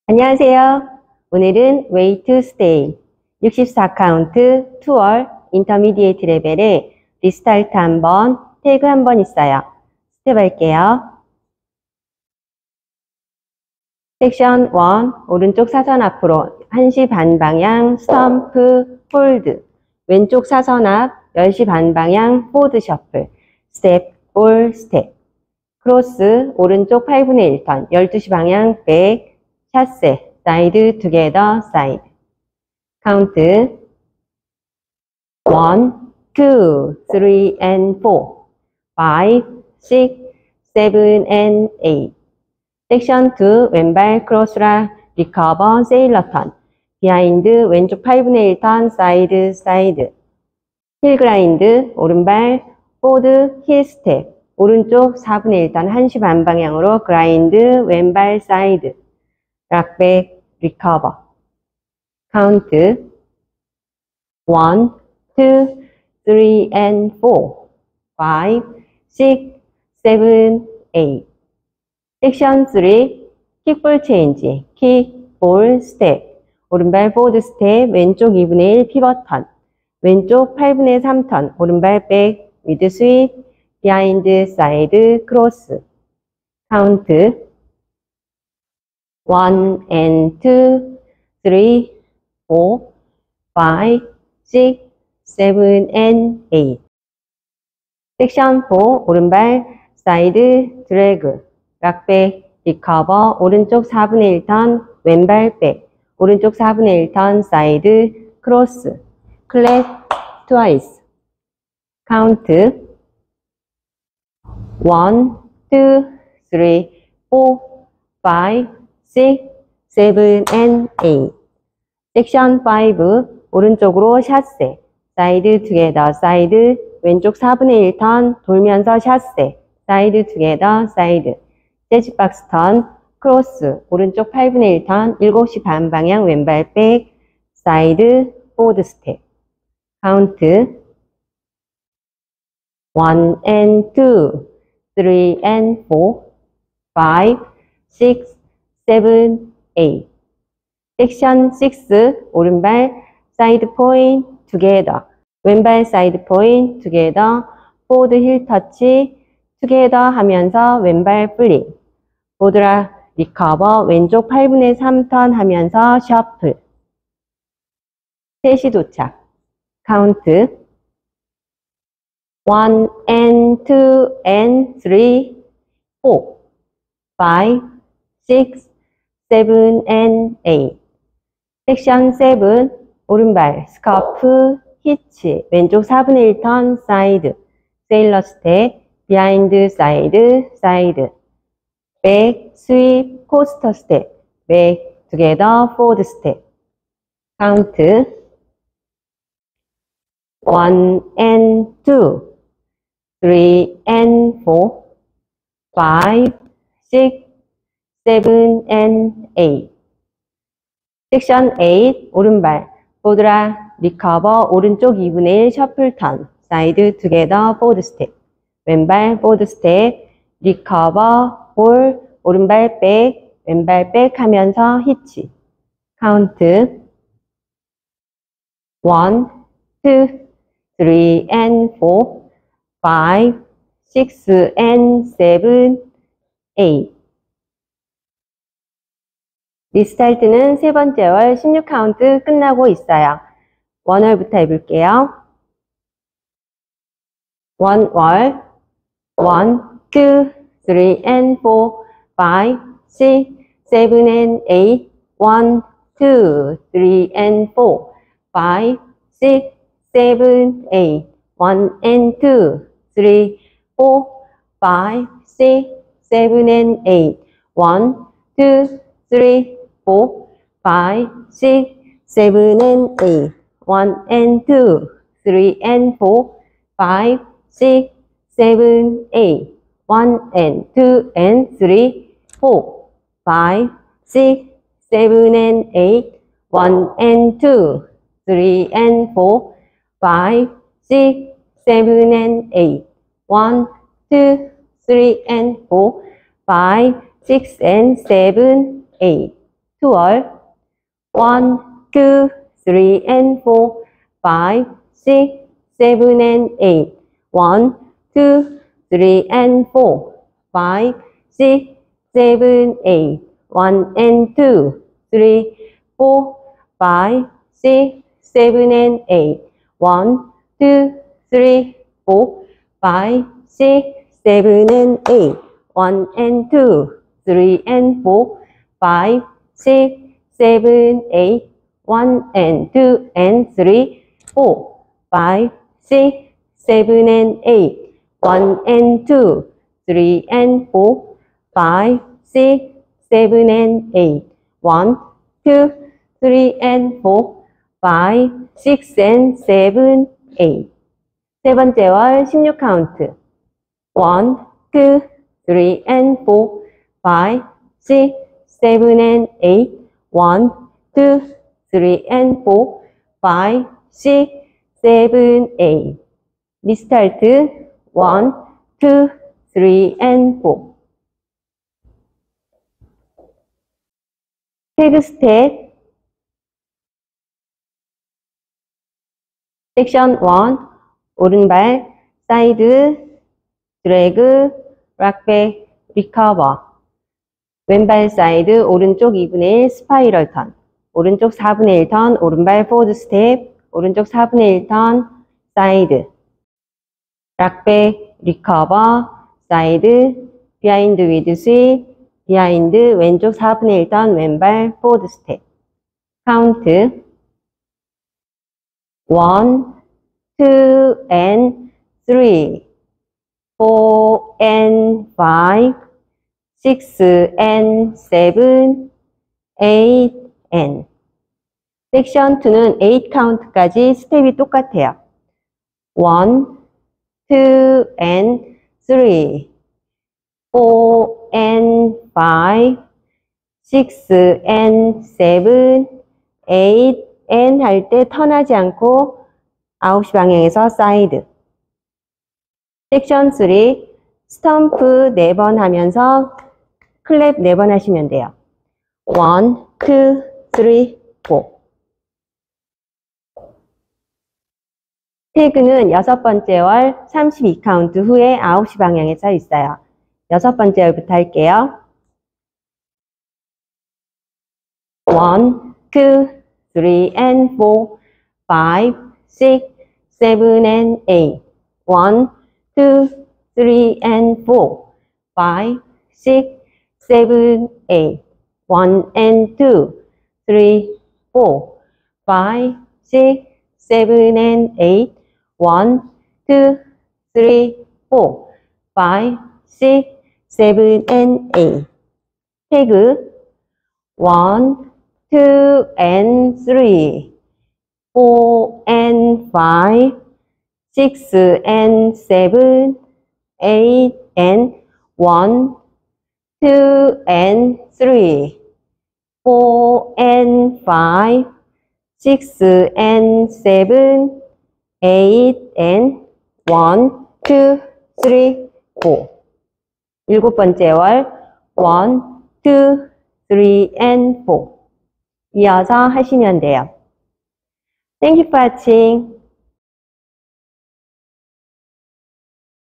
안녕하세요. 오늘은 Way to Stay 64카운트 2월 인터미디에이트 레벨에 리스타트 한번, 태그 한번 있어요. 스텝 할게요. 섹션 1, 오른쪽 사선 앞으로 1시 반 방향 스탬프 폴드, 왼쪽 사선 앞 10시 반 방향 포드 셔플, 스텝 올 스텝, 크로스 오른쪽 8분의 1턴 12시 방향 백, 샷세, 사이드, 투게더, 사이드. 카운트 1, 2, 3, and 4, 5, 6, 7, and 8. 섹션 2, 왼발 크로스라, 리커버, 세일러 턴. 비하인드, 왼쪽 8분의 1턴, 사이드, 사이드. 힐 그라인드, 오른발, 포드, 힐 스텝. 오른쪽 4분의 1턴, 1시 반 방향으로 그라인드, 왼발, 사이드. 락백, 리커버. 카운트 1, 2, 3, and 4, 5, 6, 7, 8. 섹션 3, 킥볼 체인지, 킥, 볼, 스텝. 오른발 포드 스텝, 왼쪽 2분의 1 피벗 턴. 왼쪽 8분의 3 턴, 오른발 백, 미드 스윗, 비하인드, 사이드, 크로스. 카운트 1 and 2, 3, 4, 5, 6, 7, and 8. 섹션 4, 오른발, 사이드, 드래그, 락백, 리커버, 오른쪽 4분의 1턴, 왼발 백, 오른쪽 4분의 1턴, 사이드, 크로스, 클랩, 트와이스. 카운트 1, 2, 3, 4, 5, 6, 7, and 8. 섹션 5, 오른쪽으로 샷세, 사이드 투게더, 사이드, 왼쪽 4분의 1턴, 돌면서 샷세, 사이드 투게더, 사이드. 재즈박스 턴, 크로스, 오른쪽 8분의 1턴, 7시 반 방향 왼발 백, 사이드, 포드 스텝. 카운트 1 and 2, 3 and 4, 5, 6, 7, 8. 섹션 6, 오른발, 사이드 포인트, 투게더. 왼발 사이드 포인트, 투게더. 포드 힐 터치, 투게더 하면서 왼발 플릭. 보드라 리커버, 왼쪽 8분의 3턴 하면서 셔플. 셋이 도착. 카운트 1 and 2 and 3, 4, 5, 6, 7, and 8. 섹션 7, 오른발, 스커프, 히치, 왼쪽 4분의 1턴, 사이드, 세일러 스텝, 비하인드, 사이드, 사이드, 백, 스윕, 코스터 스텝, 백, 투게더, 포드 스텝. 카운트 1 and 2, 3 and 4, 5, 6, 7, and 8. 섹션 8, 오른발, 보드라, 리커버, 오른쪽 2분의 1 셔플 턴, 사이드, 투게더, 포드 스텝. 왼발, 포드 스텝, 리커버, 볼, 오른발 백, 왼발 백 하면서 히치. 카운트 1, 2, 3, and 4, 5, 6, and 7, 8. 리스타트는 세 번째 월 16카운트 끝나고 있어요. 원월부터 해볼게요. 원월 1, 2, 3, and 4, 5, 6, 7, and 8. 1, 2, 3, and 4, 5, 6, 7, 8. 1 and 2, 3, 4, 5, 6, 7, and 8. 1, 2, 3, 4, 5, 6, 7, and 8. 1 and 2, 3 and 4, 5, 6, 7, 8. 1 and 2 and 3, 4, 5, 6, 7, and 8. 1 and 2, 3 and 4, 5, 6, 7, and 8. 1, 2, 3, and 4, 5, 6, and 7, 8. 2월 1, 2, 3 and 4, 5, 6, 7 and 8. 1, 2, 3 and 4, 5, 6, 7, 8. 1 and 2, 3, 4, 5, 6, 7 and 8. 1, 2, 3, 4, 5, 6, 7 and 8. 1 and 2, 3 and 4, 5, 6, 7, 8. 1 and 2 and 3, 4, 5, 6, 7 and 8. 1 and 2, 3 and 4, 5, 6, 7 and 8. 1, 2, 3 and 4, 5, 6 and 7, 8. 세 번째 월 16카운트. 1, 2, 3 and 4, 5, 6, 7 and 8. 1, 2, 3 and 4, 5, 6, 7, 8. 리스타트. 1, 2, 3 and 4. 태그 스텝. 섹션 1. 오른발, 사이드, 드래그, 락백, 리커버. 왼발 사이드, 오른쪽 2분의 1 스파이럴 턴. 오른쪽 4분의 1 턴, 오른발 포워드 스텝. 오른쪽 4분의 1 턴, 사이드. 락백, 리커버, 사이드, 비하인드 위드 스윗, 비하인드, 왼쪽 4분의 1 턴, 왼발 포워드 스텝. 카운트. 1, 2 and 3, 4 and 5, 6 and 7, 8 and. 섹션 2는 8 카운트까지 스텝이 똑같아요. 1, 2 and 3, 4 and 5, 6 and 7, 8 and 할 때 턴하지 않고 9시 방향에서 사이드. 섹션 3, 스탬프 4번 하면서 클랩 4번 하시면 돼요. 1, 2, 3, 4. 태그는 6번째 월 32카운트 후에 9시 방향에 써 있어요. 6번째 월부터 할게요. 1, 2, 3 and 4, 5, 6, 7 and 8. 1, 2, 3 and 4, 5, 6, 7, 8. 1 and 2, 3, 4, 5, 6, 7 and 8. 1, 2, 3, 4, 5, 6, 7 and 8. 태그 1, 2 and 3, 4 and 5, 6 and 7, 8 and 1, 2 and 3, 4 and 5, 6 and 7, 8 and 1, 2, 3, 4. 7번째 월 1, 2, 3 and 4. 이어서 하시면 돼요. Thank you for watching.